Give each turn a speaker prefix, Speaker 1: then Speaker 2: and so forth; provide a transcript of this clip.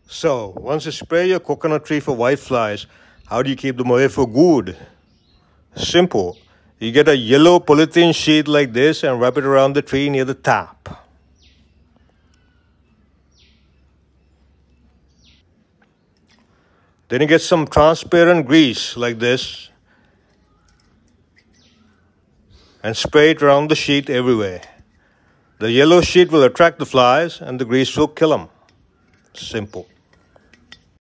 Speaker 1: So, once you spray your coconut tree for whiteflies, how do you keep them away for good? Simple. You get a yellow polythene sheet like this and wrap it around the tree near the tap. Then you get some transparent grease like this and spray it around the sheet everywhere. The yellow sheet will attract the flies and the grease will kill them. Simple.